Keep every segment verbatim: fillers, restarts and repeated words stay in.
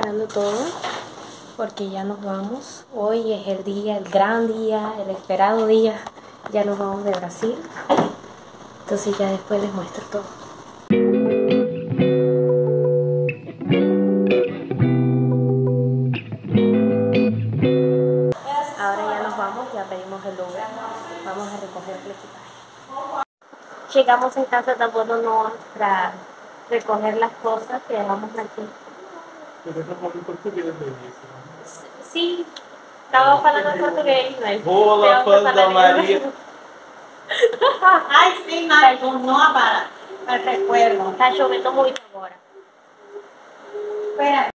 preparando todo porque ya nos vamos. Hoy es el día, el gran día, el esperado día. Ya nos vamos de Brasil. Entonces ya después les muestro todo. Ahora ya nos vamos, ya pedimos el Uber. Vamos a recoger el equipaje. Llegamos en casa de Bono para recoger las cosas que dejamos aquí. Pero no falo português mesmo. Sí, estaba falando português, mas... Boa, fã da Maria. Ai, sim, mas não para. Para recuerdo. Está chovendo muito agora. Espera.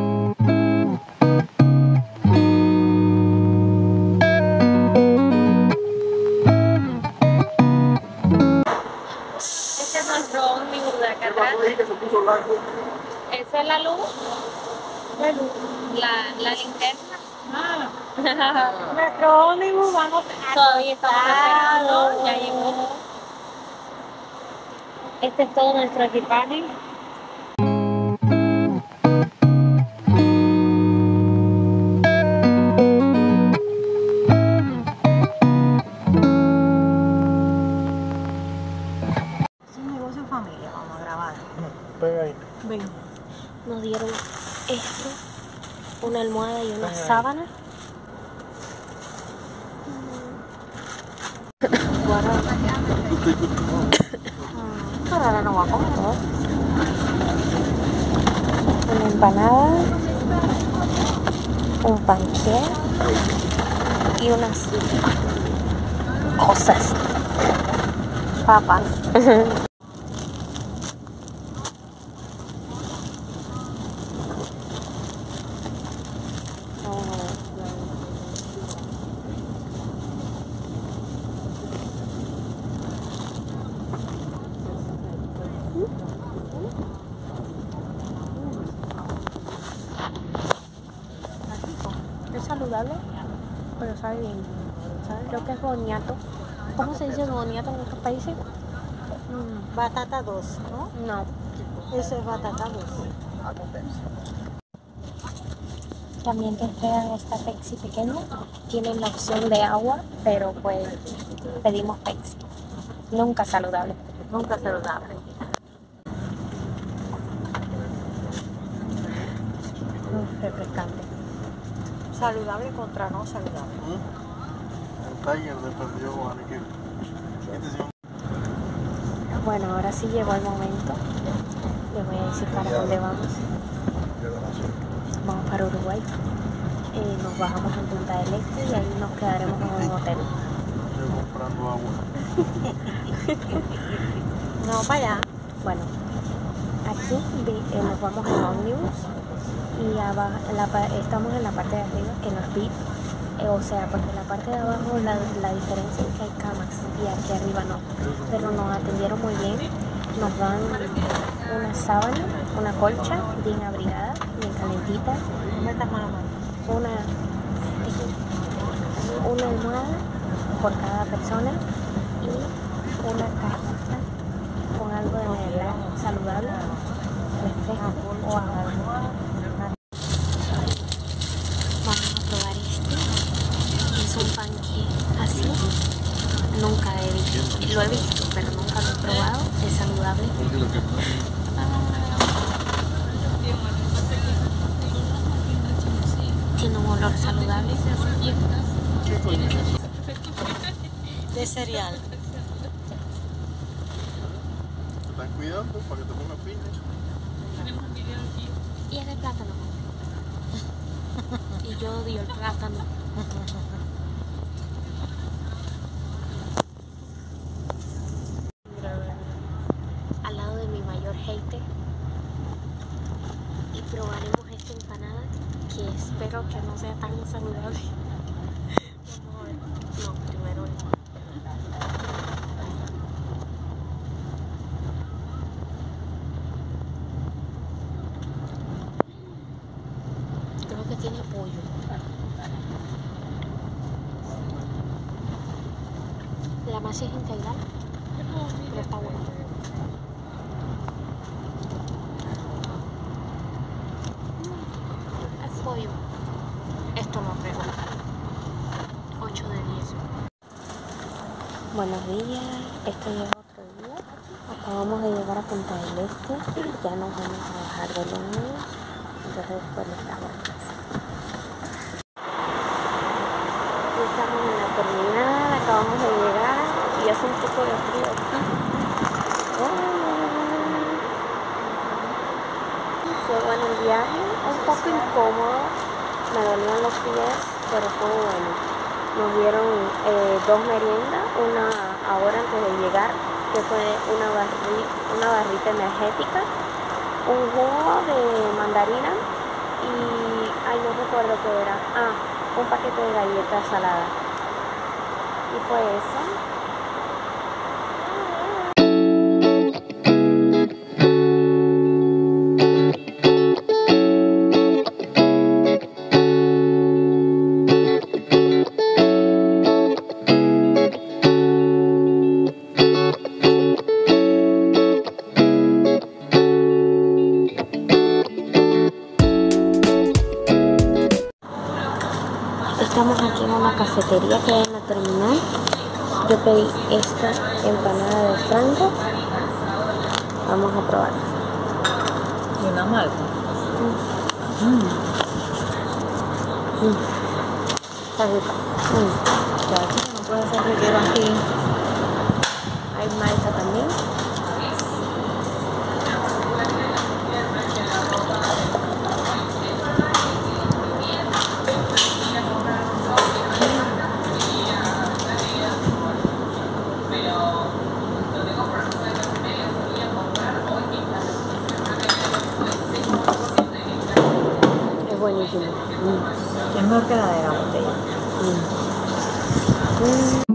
Este es nuestro ómnibus de acá atrás. ¿Esa es la luz? La luz. La, la linterna. Ah. Nuestro ómnibus vamos a... Todavía estamos esperando, ya llegó. Este es todo nuestro equipaje. Es un negocio en familia, vamos a grabar. Pega ahí. Ven. Nos dieron esto, una almohada y una sábana. Ahora no va a comer. Una empanada, un panqué y unas cosas. Papas. Es saludable, pero sabe bien. ¿Sabes? Creo que es boniato. ¿Cómo se dice boniato en otros países? Mm, batata dos, ¿no? No. Eso es batata dos. También te entregan esta Pepsi pequeña. Tienen la opción de agua, pero pues pedimos Pepsi. Nunca saludable. Nunca saludable. Uf, refrescante. Saludable contra no saludable. El Tiger de perdió a Bueno, ahora sí llegó el momento. Les voy a decir para dónde vamos. Vamos para Uruguay. Eh, nos bajamos en Punta del Este y ahí nos quedaremos en un hotel. Yo comprando agua. No, para allá. Bueno, aquí eh, nos vamos en ómnibus y abajo, en la, estamos en la parte de arriba que no es V I P. Eh, o sea, porque en la parte de abajo la, la diferencia es que hay camas y aquí arriba no. Pero nos atendieron muy bien. Nos dan una sábana, una colcha bien abrigada, bien calentita. Metas mano a mano. Una, una almohada por cada persona y una cajita con algo de mermelada saludable, refresco o agua. Vamos a probar este. Es un panqué así. Nunca he visto, lo he visto, pero nunca lo he probado. Es saludable. Tiene un olor saludable. De cereal. ¿Te están cuidando para que te pongas fina? Y es de plátano. Y yo odio el plátano. Al lado de mi mayor hater. Y probaremos esta empanada que espero que no sea tan saludable. Vamos a ver. No, primero no. Creo que tiene pollo. La masa es integral, pero está buena. Buenos días, este ya es otro día. Acabamos de llegar a Punta del Este, ya nos vamos a bajar de Londres, entonces después les damos la casa. Estamos en la terminal, acabamos de llegar y hace un poco de frío aquí. Fue bueno el viaje, un poco incómodo, me dolían los pies, pero fue bueno. Nos dieron eh, dos meriendas, una ahora antes de llegar, que fue una, barri una barrita energética, un jugo de mandarina y, ay, no recuerdo qué era, ah, un paquete de galletas saladas. Y fue eso. Estamos aquí en una cafetería que hay en la terminal. Yo pedí esta empanada de frango. Vamos a probarla. Y una malta. Mm. Mm. Está rica. Mm. Chacho, no puede ser reguero aquí. Hay malta también. Buenísimo. Mm. Es mejor que la de la botella. Mm. Mm.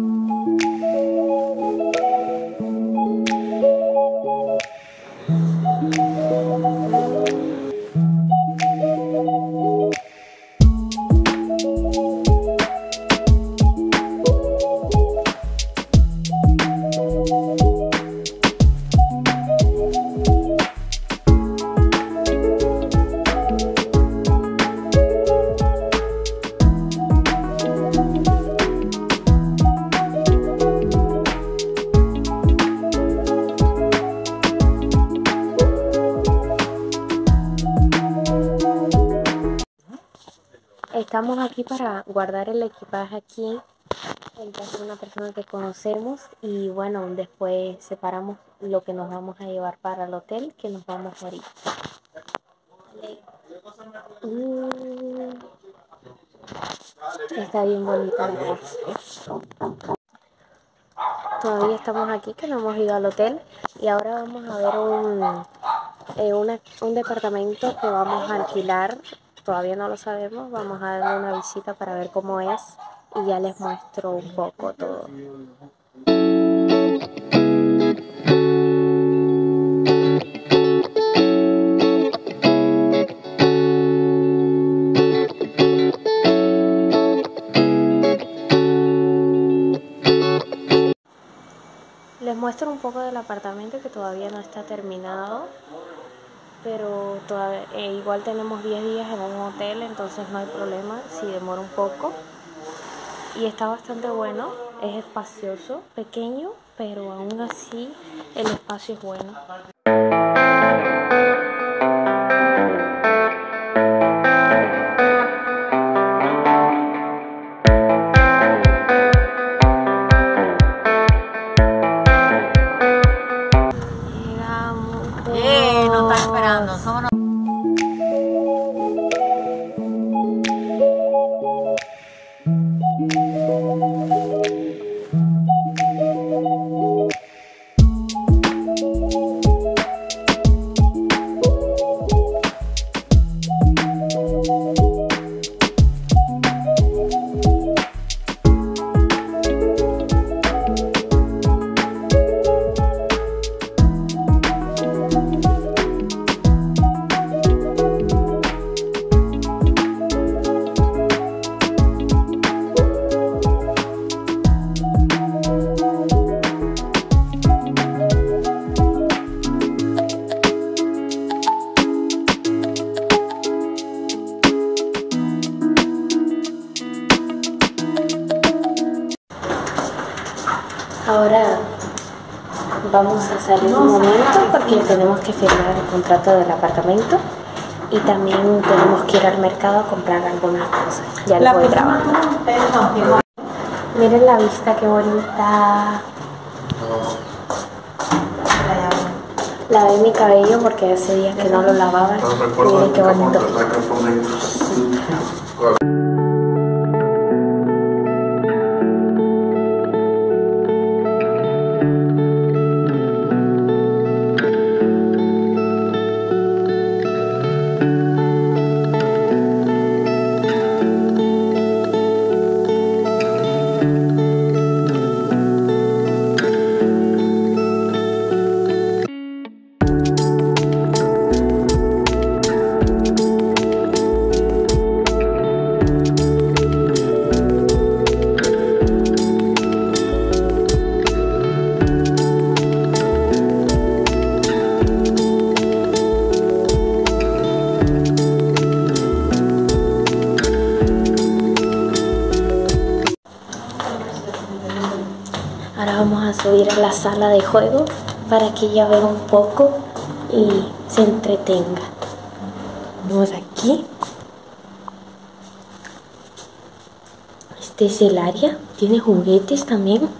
Estamos aquí para guardar el equipaje aquí en casa de una persona que conocemos y bueno, después separamos lo que nos vamos a llevar para el hotel, que nos vamos a ir. Mm. Está bien bonita la casa. Todavía estamos aquí, que no hemos ido al hotel y ahora vamos a ver un, eh, una, un departamento que vamos a alquilar. Todavía no lo sabemos, vamos a darle una visita para ver cómo es y ya les muestro un poco todo. Les muestro un poco del apartamento que todavía no está terminado. Pero todavía, eh, igual tenemos diez días en un hotel, entonces no hay problema si demora un poco. Y está bastante bueno, es espacioso, pequeño, pero aún así el espacio es bueno. Eh, nos están esperando. Somos Ahora vamos a salir un momento porque tenemos que firmar el contrato del apartamento y también tenemos que ir al mercado a comprar algunas cosas. Ya lo voy grabando. Miren la vista, qué bonita. Lavé mi cabello porque hace días que no lo lavaba. Miren qué bonito. Ahora vamos a subir a la sala de juego para que ella vea un poco y se entretenga. Vamos aquí. Este es el área. Tiene juguetes también.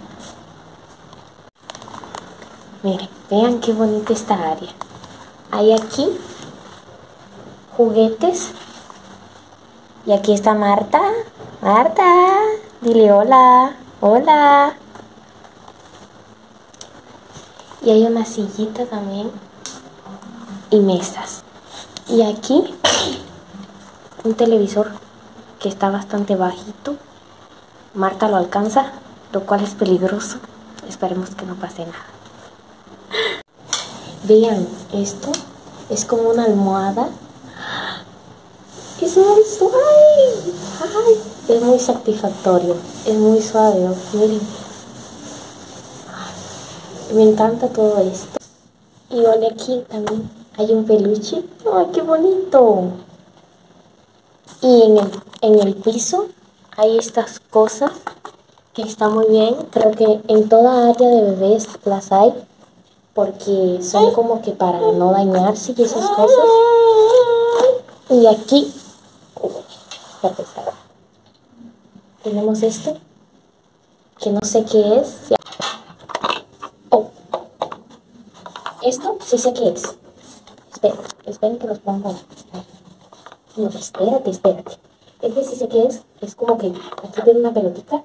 Miren, vean qué bonita esta área. Hay aquí juguetes. Y aquí está Marta. Marta, dile hola. Hola. Y hay una sillita también. Y mesas. Y aquí un televisor que está bastante bajito. Marta lo alcanza, lo cual es peligroso. Esperemos que no pase nada. Vean, esto es como una almohada. Es muy suave. Ay, es muy satisfactorio. Es muy suave. Miren. Me encanta todo esto. Y bueno, aquí también hay un peluche. ¡Ay, qué bonito! Y en el, en el piso hay estas cosas que están muy bien. Creo que en toda área de bebés las hay. Porque son como que para no dañarse y esas cosas. Y aquí tenemos esto. Que no sé qué es. Oh. Esto sí sé qué es. Esperen, esperen que los pongo. No, espérate, espérate. Este sí sé qué es. Es como que aquí tiene una pelotita.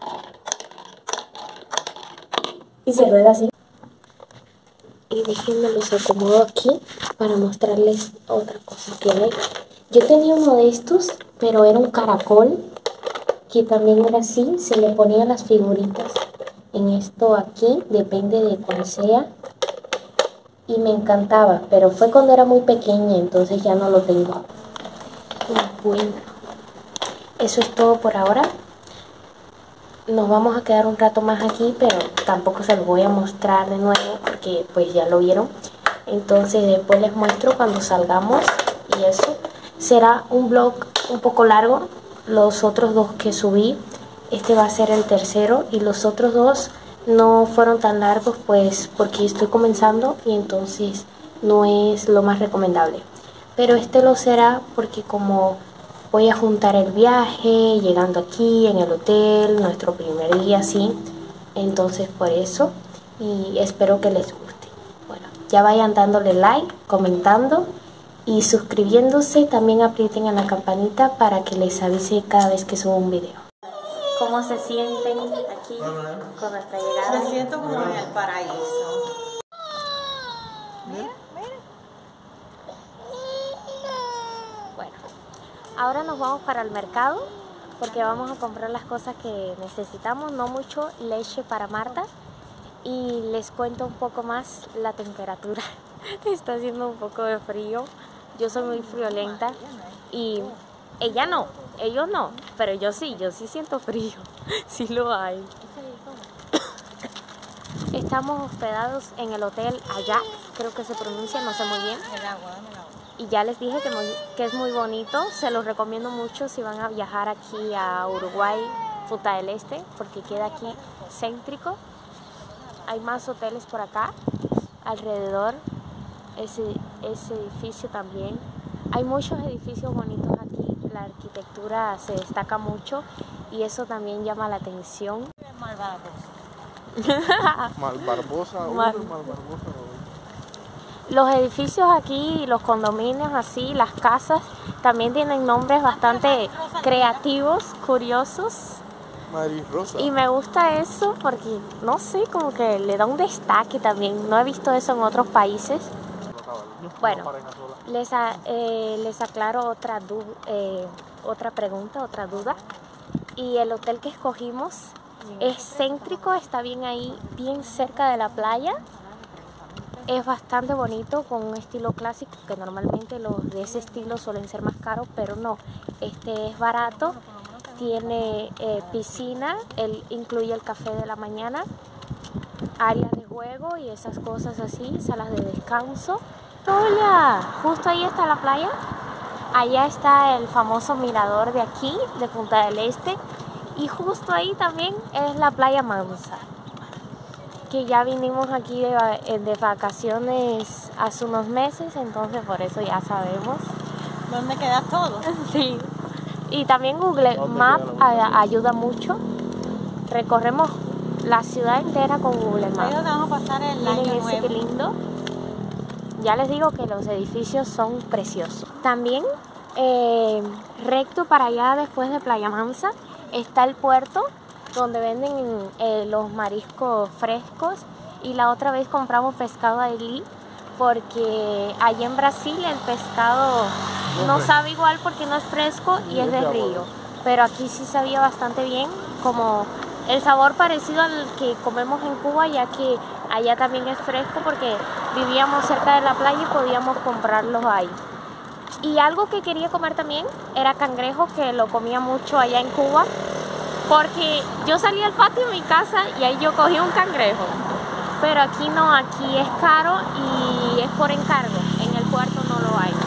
Y se rueda así. Y déjenme los acomodo aquí para mostrarles otra cosa que hay. Yo tenía uno de estos, pero era un caracol. Que también era así. Se le ponían las figuritas en esto aquí. Depende de cuál sea. Y me encantaba, pero fue cuando era muy pequeña, entonces ya no lo tengo. Bueno, eso es todo por ahora. Nos vamos a quedar un rato más aquí, pero tampoco se los voy a mostrar de nuevo porque pues ya lo vieron. Entonces después les muestro cuando salgamos y eso. Será un vlog un poco largo. Los otros dos que subí, este va a ser el tercero y los otros dos no fueron tan largos pues porque estoy comenzando y entonces no es lo más recomendable. Pero este lo será porque como voy a juntar el viaje, llegando aquí en el hotel, nuestro primer día así, entonces por eso y espero que les guste. Bueno, ya vayan dándole like, comentando y suscribiéndose, también aprieten en la campanita para que les avise cada vez que subo un video. ¿Cómo se sienten aquí con nuestra llegada? Me siento como en el paraíso. Mira, mira. Bueno, ahora nos vamos para el mercado porque vamos a comprar las cosas que necesitamos, no mucho, leche para Marta. Y les cuento un poco más la temperatura. Está haciendo un poco de frío. Yo soy muy friolenta y ella no, ellos no, pero yo sí, yo sí siento frío, sí lo hay. Estamos hospedados en el hotel Ajax, creo que se pronuncia, no sé muy bien. El agua, dame el agua. Y ya les dije que, muy, que es muy bonito, se los recomiendo mucho si van a viajar aquí a Uruguay, Punta del Este, porque queda aquí céntrico. hay más hoteles por acá, alrededor, ese, ese edificio también. Hay muchos edificios bonitos aquí, la arquitectura se destaca mucho y eso también llama la atención. Malbarbosa uno, Mal- Malbarbosa dos. Los edificios aquí, los condominios así, las casas, también tienen nombres bastante creativos, curiosos. Madrid Rosa. Y me gusta eso porque, no sé, como que le da un destaque también. No he visto eso en otros países. Bueno, les, a- eh, les aclaro otra, du- eh, otra pregunta, otra duda. Y el hotel que escogimos es céntrico, está bien ahí, bien cerca de la playa. Es bastante bonito, con un estilo clásico, que normalmente los de ese estilo suelen ser más caros, pero no. Este es barato, tiene eh, piscina, él incluye el café de la mañana, áreas de juego y esas cosas así, salas de descanso. ¡Hola! Justo ahí está la playa. Allá está el famoso mirador de aquí, de Punta del Este. Y justo ahí también es la playa Mansa, que ya vinimos aquí de, va- eh, de vacaciones hace unos meses, entonces por eso ya sabemos. ¿Dónde queda todo? Sí. Y también Google ¿Dónde Maps queda la a- ayuda mucho. Recorremos la ciudad entera con Google Ahí Maps. donde vamos a pasar el Miren año ese nuevo. qué lindo. Ya les digo que los edificios son preciosos. También eh, recto para allá después de Playa Mansa está el puerto donde venden eh, los mariscos frescos, y la otra vez compramos pescado allí porque allá en Brasil el pescado no sabe igual porque no es fresco y es de río, pero aquí sí sabía bastante bien, como el sabor parecido al que comemos en Cuba, ya que allá también es fresco porque vivíamos cerca de la playa y podíamos comprarlos ahí. Y algo que quería comer también era cangrejo, que lo comía mucho allá en Cuba, porque yo salí al patio de mi casa y ahí yo cogí un cangrejo. Pero aquí no, aquí es caro y es por encargo. En el puerto no lo hay.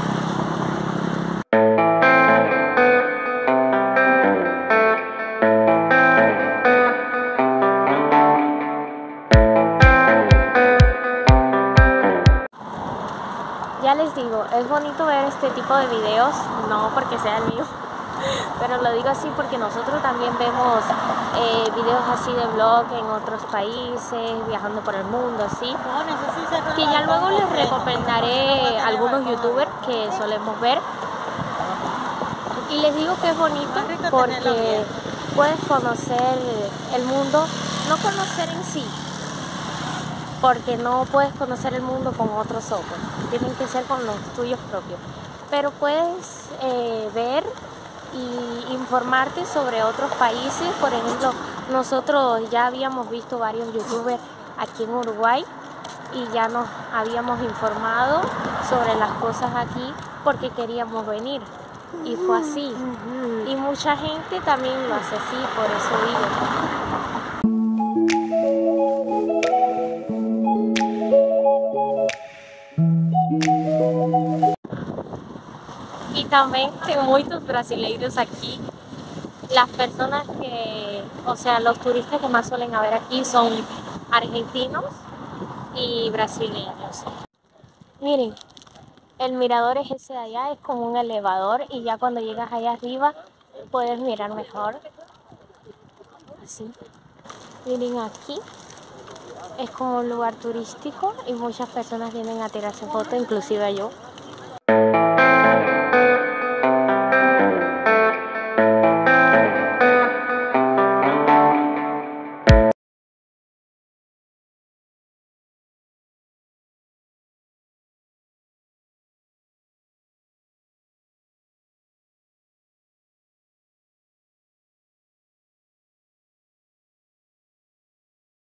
Ya les digo, es bonito ver este tipo de videos, no porque sea el mío, pero lo digo así porque nosotros también vemos eh, videos así de vlog en otros países, viajando por el mundo, así. Bueno, eso sí se Que ya luego les reconoce. recomendaré algunos youtubers que solemos ver. Y les digo que es bonito Más rico tenerlo porque bien. puedes conocer el mundo, no conocer en sí, porque no puedes conocer el mundo con otros ojos, tienen que ser con los tuyos propios. Pero puedes eh, ver y informarte sobre otros países. Por ejemplo, nosotros ya habíamos visto varios youtubers aquí en Uruguay y ya nos habíamos informado sobre las cosas aquí porque queríamos venir. Y fue así. Y mucha gente también lo hace así, por eso digo. Y también hay muchos brasileiros aquí. Las personas que, o sea, los turistas que más suelen haber aquí son argentinos y brasileños. Miren, el mirador es ese de allá, es como un elevador y ya cuando llegas allá arriba puedes mirar mejor. Así. Miren aquí, es como un lugar turístico y muchas personas vienen a tirarse fotos, inclusive yo.